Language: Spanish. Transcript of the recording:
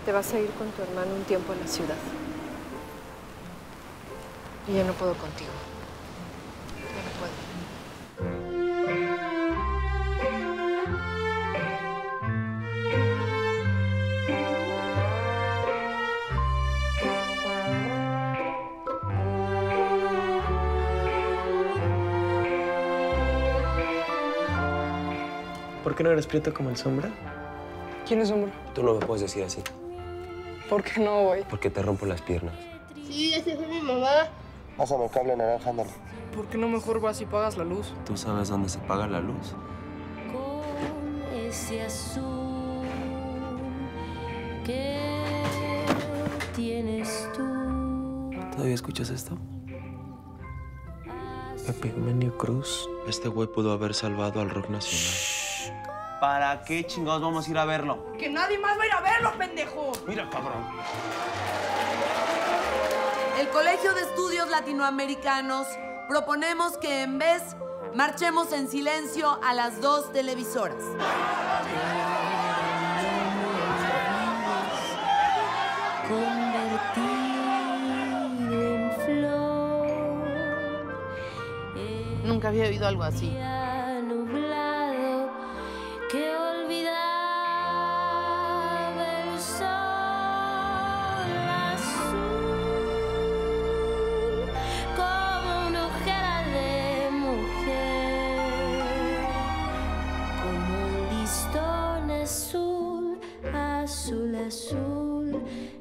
Te vas a ir con tu hermano un tiempo a la ciudad. Y yo no puedo contigo. Yo no puedo. ¿Por qué no eres prieto como el Sombra? ¿Quién es Sombra? Tú no me puedes decir así. ¿Por qué no, güey? Porque te rompo las piernas. Sí, esa fue mi mamá. Pásame el cable naranja, ándale. ¿Por qué no mejor vas y pagas la luz? ¿Tú sabes dónde se paga la luz? Con ese azul que tienes tú. ¿Todavía escuchas esto? Epigmenio Cruz. Este güey pudo haber salvado al rock nacional. ¿Para qué chingados vamos a ir a verlo? ¡Que nadie más va a ir a verlo, pendejo! Mira, cabrón. El Colegio de Estudios Latinoamericanos proponemos que en vez marchemos en silencio a las 2 televisoras. Convertir en flor. Nunca había oído algo así. Nublado que olvidaba el sol azul como una ojera de mujer, como un listón azul, azul, azul.